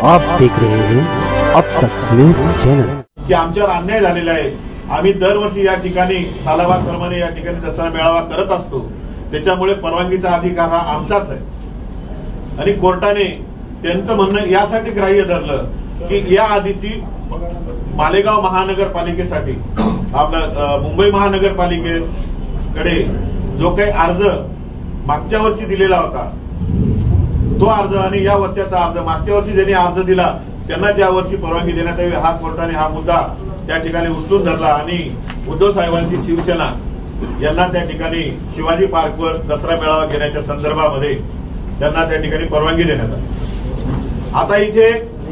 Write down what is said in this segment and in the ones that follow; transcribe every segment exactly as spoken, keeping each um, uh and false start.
आप देख रहे हैं अब तक न्यूज चॅनल। की आमच्यावर अन्याय झालेला आहे। आम्ही दरवर्षी या ठिकाणी सालाबादप्रमाणे या ठिकाणी दसरा मेळावा करत असतो, त्याच्यामुळे परवानगीचा अधिकार हा आमचाच आहे। आणि कोर्टाने त्यांचं म्हणणं यासाठी ग्राह्य धरलं की या आधीची मालेगाव महानगरपालिकेसाठी आपला मुंबई महानगरपालिकेकडे जो काही अर्ज मागच्या वर्षी दिलेला होता तो अर्ज आणि या वर्षाचा अर्ज, मागच्या वर्षी ज्यांनी अर्ज दिला त्यांना त्या वर्षी परवानगी देण्यात यावी, हा कोर्टाने हा मुद्दा त्या ठिकाणी उचलून धरला आणि उद्धव साहेबांची शिवसेना यांना त्या ठिकाणी शिवाजी पार्कवर दसरा मेळावा घेण्याच्या संदर्भामध्ये त्यांना त्या ठिकाणी परवानगी देण्यात आली। आता इथे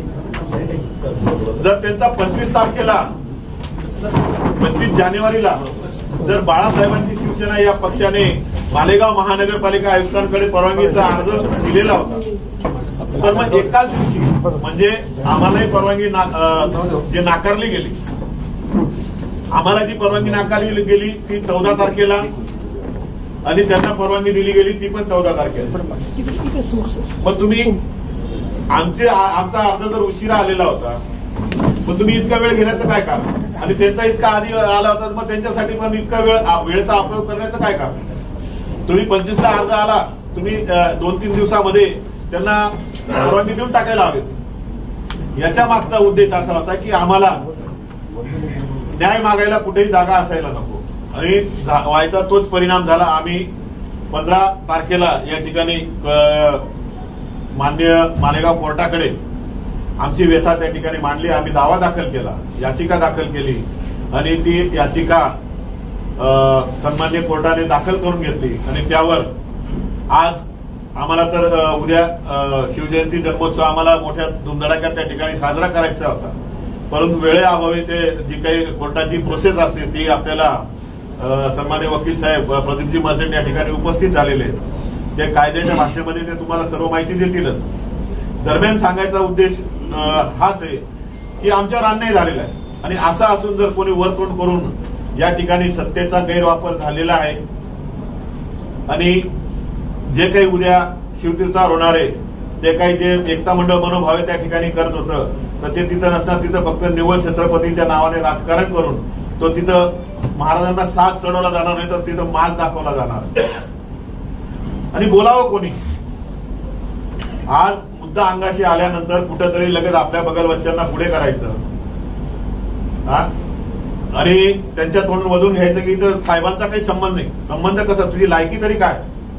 जर त्यांचा पंचवीस तारखेला पंचवीस जानेवारीला जर बाळासाहेबांची शिवसेना या पक्षाने मालेगाव महानगरपालिका आयुक्तांकडे परवानगीचा अर्ज दिलेला होता, तर मग एकाच दिवशी म्हणजे आम्हालाही परवानगी जे नाकारली गेली, आम्हाला जी परवानगी नाकारली गेली ती चौदा तारखेला आणि त्यांना परवानगी दिली गेली ती पण चौदा तारखेला। मग तुम्ही आमचे आमचा अर्ज जर उशिरा आलेला होता मग तुम्ही इतका वेळ घेण्याचं काय कारण, आणि त्यांचा इतका आधी आला होता मग त्यांच्यासाठी पण इतका वेळ वेळेचा अपयोग करण्याचं काय कारण? तुम्ही पंचवीसला अर्ज आला, तुम्ही दोन तीन दिवसामध्ये त्यांना परवानगी देऊन टाकायला हवी। याच्या मागचा उद्देश असा होता की आम्हाला न्याय मागायला कुठेही जागा असायला नको, आणि व्हायचा तोच परिणाम झाला। आम्ही पंधरा तारखेला या ठिकाणी माननीय मालेगाव कोर्टाकडे आमची व्यथा त्या ठिकाणी मांडली, आम्ही दावा दाखल केला, याचिका दाखल केली आणि ती याचिका सन्मान्य कोर्टाने दाखल करून घेतली आणि त्यावर आज आम्हाला तर उद्या शिवजयंती जन्मोत्सव आम्हाला मोठ्या धुमधडाक्यात त्या ठिकाणी साजरा करायचा होता, परंतु वेळेअभावी ते जी काही कोर्टाची प्रोसेस असते ती आपल्याला सन्मान्य वकील साहेब प्रदीपजी मर्चंट या ठिकाणी उपस्थित झालेले आहेत, ते कायद्याच्या भाषेमध्ये ते तुम्हाला सर्व माहिती देतीलच। दरम्यान सांगायचा उद्देश हाच आहे की आमच्यावर अन्याय झालेला आहे आणि असं असून जर कोणी वरतोंड करून या ठिकाणी सत्तेचा गैरवापर झालेला आहे आणि जे काही उद्या शिवतीर्थावर होणार आहे ते काही जे एकता मंडळ मनोभावे त्या ठिकाणी करत होतं तर ते तिथं नसणार, तिथं फक्त निव्वळ छत्रपतीच्या नावाने राजकारण करून तो तिथं महाराजांना साथ चढवला जाणार नाही तर तिथं माज दाखवला जाणार आणि बोलावं कोणी। आज मुद्दा अंगाशी आल्यानंतर कुठेतरी लगेच आपल्या बगलवच्च्यांना पुढे करायचं आणि त्यांच्या तोंड वधून घ्यायचं की इथं साहेबांचा काही संबंध नाही। संबंध कसा, तुझी लायकी तरी काय?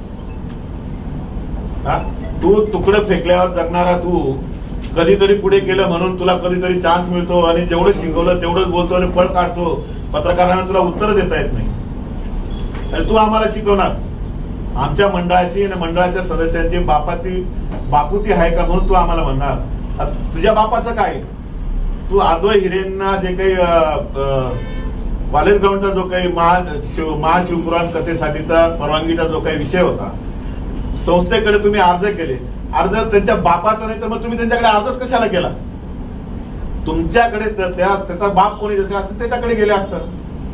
तू तुकडे फेकल्यावर जगणारा तू कधीतरी पुढे केलं म्हणून तुला कधीतरी चान्स मिळतो आणि जेवढं शिकवलं तेवढंच बोलतो आणि फळ काढतो, पत्रकारांना तुला उत्तर देता येत नाही आणि तू आम्हाला शिकवणार। आमच्या मंडळाची आणि मंडळाच्या सदस्यांची बापाती बापुती आहे का म्हणून तू आम्हाला म्हणणार? तुझ्या बापाचं काय? तू आदोय हिरेंना जे काही कॉलेज ग्राउंडचा जो काही महाशिवपुराण कथेसाठीचा परवानगीचा जो काही विषय होता, संस्थेकडे तुम्ही अर्ज केले, अर्ज त्यांच्या बापाचा नाही तर मग तुम्ही त्यांच्याकडे अर्जच कशाला केला? तुमच्याकडे त्याचा बाप कोणी असेल त्याच्याकडे गेले असतं।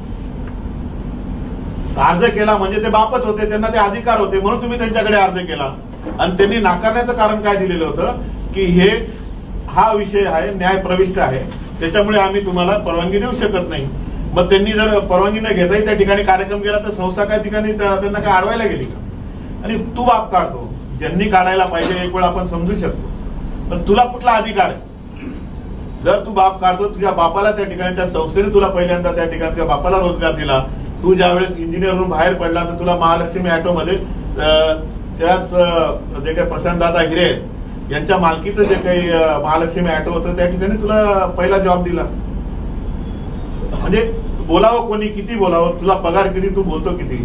अर्ज केला म्हणजे ते बापच होते, त्यांना ते अधिकार होते म्हणून तुम्ही त्यांच्याकडे अर्ज केला आणि त्यांनी नाकारण्याचं कारण काय दिलेलं होतं की हे हा विषय आहे न्याय प्रविष्ट आहे त्याच्यामुळे आम्ही तुम्हाला परवानगी देऊ शकत नाही। मग त्यांनी जर परवानगी न घेताही त्या ठिकाणी कार्यक्रम केला तर संस्था काय ठिकाणी त्यांना काय अडवायला गेली का? आणि तू बाप काढतो, ज्यांनी काढायला पाहिजे एक वेळ आपण समजू शकतो, पण तुला कुठला अधिकार आहे? जर तू बाप काढतो, तुझ्या बापाला त्या ठिकाणी त्या संस्थेने तुला पहिल्यांदा त्या ठिकाणी तुझ्या बापाला रोजगार दिला, तू ज्यावेळेस इंजिनिअरवरून बाहेर पडला तर तुला महालक्ष्मी ऑटोमध्ये त्याच जे काही प्रशांतदादा हिरे यांच्या मालकीचं जे काही महालक्ष्मी ऑटो होतं त्या ठिकाणी तुला पहिला जॉब दिला। म्हणजे बोलावं कोणी, किती बोलावं, तुला पगार किती, तू बोलतो किती?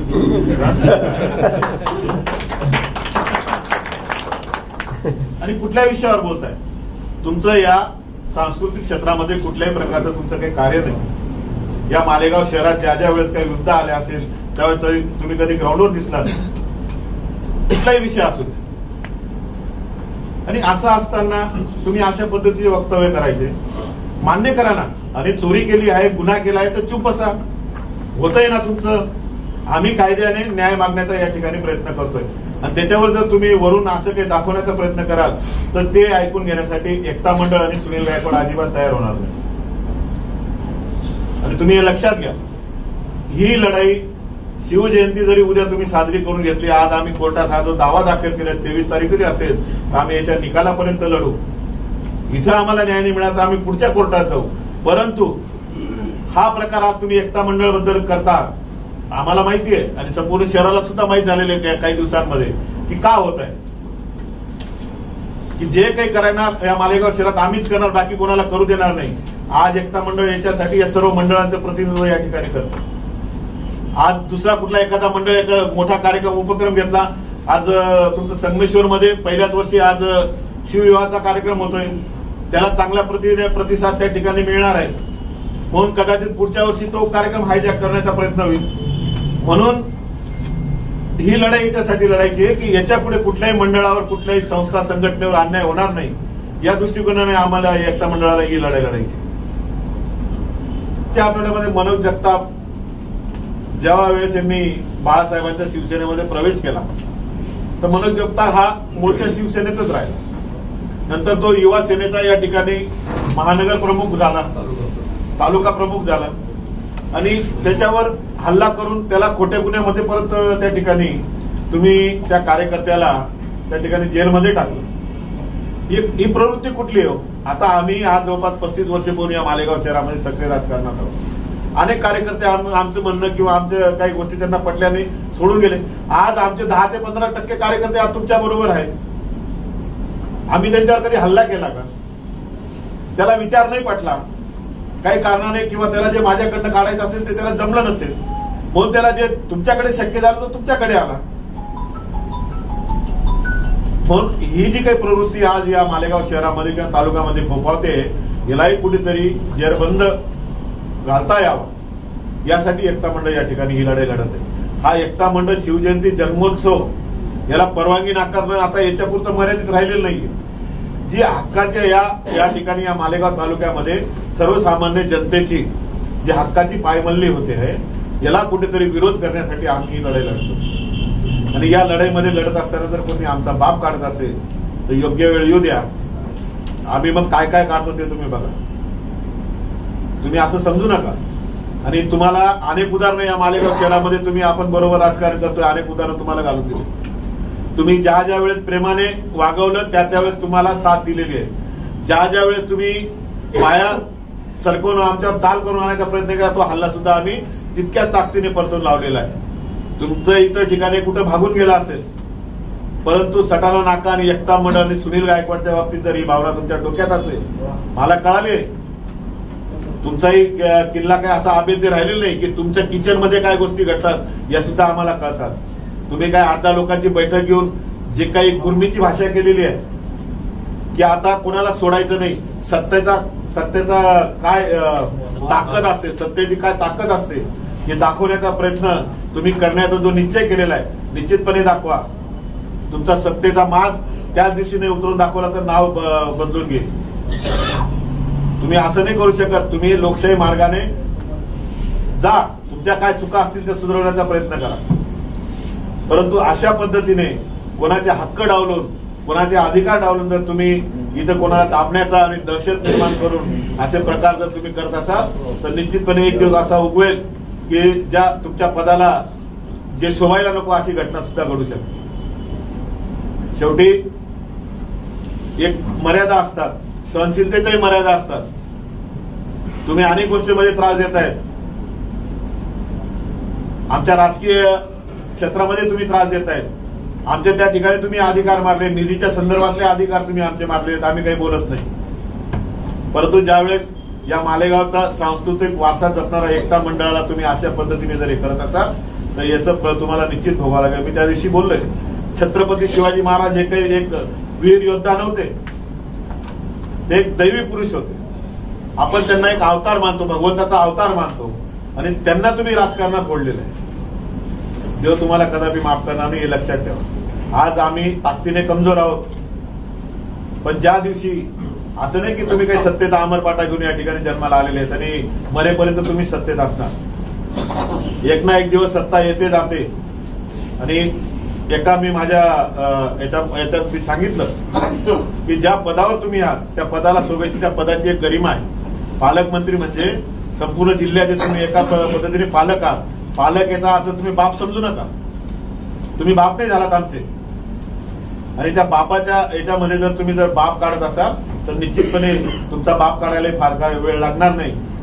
आणि कुठल्या विषयावर बोलताय? तुमचं या सांस्कृतिक क्षेत्रामध्ये कुठल्याही प्रकारचं तुमचं काही कार्य नाही। या मालेगाव शहरात ज्या ज्या वेळेस काही युद्ध आले असेल त्यावेळेस तरी तुम्ही कधी ग्राउंडवर दिसला नाही, कुठलाही विषय असू दे। आणि असं असताना तुम्ही अशा पद्धतीचे वक्तव्य करायचे, मान्य करा ना, आणि चोरी केली आहे, गुन्हा केला आहे तर चूप बसा, होतंय ना तुमचं। आम्ही कायद्याने न्याय मागण्याचा या ठिकाणी प्रयत्न करतोय। आणि त्याच्यावर जर तुम्ही वरून असं काही दाखवण्याचा प्रयत्न कराल तर ते ऐकून घेण्यासाठी एकता मंडळ आणि सुनील गायकवाड अजिबात तयार होणार नाही. आणि तुम्ही हे लक्षात घ्या, ही लढाई शिवजयंती जरी उद्या तुम्ही साजरी करून घेतली, आज आम्ही कोर्टात हा जो दावा दाखल केला तेवीस तारीख जरी असेल तर आम्ही याच्या निकालापर्यंत लढू. इथं आम्हाला न्याय नाही मिळाला तर आम्ही पुढच्या कोर्टात जाऊ. परंतु हा प्रकार आज तुम्ही एकता मंडळ बद्दल करता, आम्हाला माहिती आहे आणि संपूर्ण शहराला सुद्धा माहिती झालेले आहे काही दिवसांमध्ये की का होत आहे, की जे काही करणार या मालेगाव शहरात आम्हीच करणार, बाकी कोणाला करू देणार नाही. आज एकता मंडळ याच्यासाठी या सर्व मंडळांचं प्रतिनिधित्व या ठिकाणी करतं. आज दुसरा कुठला एखादा मंडळ एक मोठा कार्यक्रम उपक्रम घेतला. आज तुमचं संगमेश्वर मध्ये पहिल्याच वर्षी आज शिवविवाहाचा कार्यक्रम होतोय, त्याला चांगला प्रतिसाद त्या ठिकाणी मिळणार आहे. म्हणून कदाचित पुढच्या वर्षी तो कार्यक्रम हायजॅक करण्याचा प्रयत्न होईल. म्हणून ही लढाई याच्यासाठी लढायची आहे की याच्या पुढे कुठल्याही मंडळावर कुठल्याही संस्था संघटनेवर अन्याय होणार नाही, या दृष्टिकोनाने आम्हाला एकता मंडळाला ही लढाई लढायची. त्या आठवड्यामध्ये मनोज जगताप जेव्हा वेळेस यांनी बाळासाहेबांच्या शिवसेनेमध्ये प्रवेश केला तर मनोज जगताप हा मूळच्या शिवसेनेतच राहिला. नंतर तो युवा सेनेचा या ठिकाणी महानगर प्रमुख झाला, तालुका प्रमुख झाला आणि त्याच्यावर हल्ला करून त्याला खोट्या गुन्ह्यामध्ये परत त्या ठिकाणी तुम्ही त्या कार्यकर्त्याला त्या ठिकाणी जेलमध्ये टाकलं. ही प्रवृत्ती कुठली हो? आता आम्ही आज जवळपास पस्तीस वर्ष पूर्ण या मालेगाव शहरामध्ये सक्रिय राजकारणात आहोत. अनेक कार्यकर्ते आमचं म्हणणं किंवा आमच्या काही गोष्टी त्यांना पटल्या नाही, सोडून गेले. आज आमचे दहा ते पंधरा टक्के कार्यकर्ते आज तुमच्या बरोबर आहेत. आम्ही त्यांच्यावर कधी हल्ला केला का? त्याला विचार नाही पटला काही कारणाने किंवा त्याला जे माझ्याकडनं काढायचं असेल ते त्याला जमलं नसेल म्हणून त्याला जे तुमच्याकडे शक्य झालं तो तुमच्याकडे आला. म्हणून ही जी काही प्रवृत्ती आज या मालेगाव शहरामध्ये किंवा तालुक्यामध्ये फोफावते यालाही कुठेतरी जेरबंद घालता यावं यासाठी एकता मंडळ या ठिकाणी ही लढाई लढत आहे. हा एकता मंडळ शिवजयंती जन्मोत्सव याला परवानगी नाकारणं आता याच्यापुरतं मर्यादित राहिलेलं नाहीये. जी हक्काच्या या या ठिकाणी या मालेगाव तालुक्यामध्ये सर्वसामान्य जनतेची जी हक्काची पायमल्ली होते आहे याला कुठेतरी विरोध करण्यासाठी आम्ही ही लढाई लढतो. आणि या लढाईमध्ये लढत असताना जर कोणी आमचा बाप काढत असेल तर योग्य वेळ येऊ द्या, आम्ही मग काय काय काढतो ते तुम्ही बघा. तुम्ही असं समजू नका. आणि तुम्हाला अनेक उदाहरणं या मालेगाव शहरामध्ये तुम्ही आपण बरोबर राजकारण करतोय, अनेक उदाहरणं तुम्हाला घालून दिली. तुम्ही ज्या ज्या वेळेस प्रेमाने वागवलं त्या त्यावेळेस तुम्हाला साथ दिलेली आहे. ज्या ज्या वेळेस तुम्ही पाया सरकवून आमच्यावर चाल करून आणायचा प्रयत्न केला तो हल्ला सुद्धा आम्ही तितक्याच ताकदीने परतून लावलेला आहे. तुमचं इतर ठिकाणी कुठं भागून गेला असेल परंतु सटाणा नाका आणि एकता मंडळ आणि सुनील गायकवाडच्या बाबतीत जर ही भावना तुमच्या डोक्यात असेल, मला कळाले तुमचाही किल्ला काय असा अभेद्य राहिलेला नाही की तुमच्या किचनमध्ये काय गोष्टी घडतात या सुद्धा आम्हाला कळतात. तुम्ही काय आठ दहा लोकांची बैठक घेऊन जे काही गुरमीची भाषा केलेली आहे की आता कुणाला सोडायचं नाही, सत्तेचा सत्तेचा काय ताकद असते, सत्तेची काय ताकद असते हे दाखवण्याचा प्रयत्न तुम्ही करण्याचा जो निश्चय केलेला आहे निश्चितपणे दाखवा. तुमचा सत्तेचा माज त्याच दिवशी नाही उतरून दाखवला तर नाव बदलून घेईल. तुम्ही असं नाही करू शकत. तुम्ही लोकशाही मार्गाने जा, तुमच्या काय चुका असतील त्या सुधारवण्याचा प्रयत्न करा. परंतु अशा पद्धतीने कोणाचे हक्क डावलून कोणाचे अधिकार डावलून जर तुम्ही इथं कोणाला दाबण्याचा आणि दहशत निर्माण करून असे प्रकार जर तुम्ही करत असाल तर निश्चितपणे एक दिवस असा उगवेल की ज्या तुमच्या पदाला जे शोभायला नको अशी घटना सुद्धा घडू शकते. शेवटी एक मर्यादा असतात, सहनशीलतेच्याही मर्यादा असतात. तुम्ही अनेक गोष्टींमध्ये त्रास देत आहेत. आमच्या राजकीय क्षेत्रामध्ये तुम्ही त्रास देत आहेत. आमच्या त्या ठिकाणी तुम्ही अधिकार मारले, निधीच्या संदर्भातले अधिकार तुम्ही आमचे मारले, आम्ही काही बोलत नाही. परंतु ज्यावेळेस या मालेगावचा सांस्कृतिक वारसा जपणारा एकता मंडळाला तुम्ही अशा पद्धतीने जर हे करत असाल तर याचं फळ तुम्हाला निश्चित भोगावं लागेल. मी त्या दिवशी बोललोय, छत्रपती शिवाजी महाराज हे काही एक वीर योद्धा नव्हते, ते एक दैवी पुरुष होते. आपण त्यांना एक अवतार मानतो, भगवंताचा अवतार मानतो आणि त्यांना तुम्ही राजकारणात ओढलेलं आहे. देव तुम्हाला कदापि माफ करणार नाही हे लक्षात ठेवा. आज आम्ही ताकदीने कमजोर आहोत, पण ज्या दिवशी असं नाही की तुम्ही काही सत्तेचा अमरपाटा घेऊन या ठिकाणी जन्माला आलेले आहेत आणि मरेपर्यंत तुम्ही सत्तेत असणार. एक ना एक दिवस सत्ता येते जाते आणि एका मी माझ्या अ, याच्या- याच्यात मी सांगितलं की ज्या पदावर तुम्ही आहात त्या पदाला शोभेशी त्या पदाची एक गरिमा आहे. पालकमंत्री म्हणजे संपूर्ण जिल्ह्याचे तुम्ही एका प- पद्धतीने पालक आहात. पालक याचा अर्थ तुम्ही बाप समजू नका. तुम्ही बाप नाही झालात आमचे. आणि त्या बापाच्या याच्यामध्ये जर तुम्ही जर बाप काढत असाल तर निश्चितपणे तुमचा बाप काढायला फार काय वेळ लागणार नाही.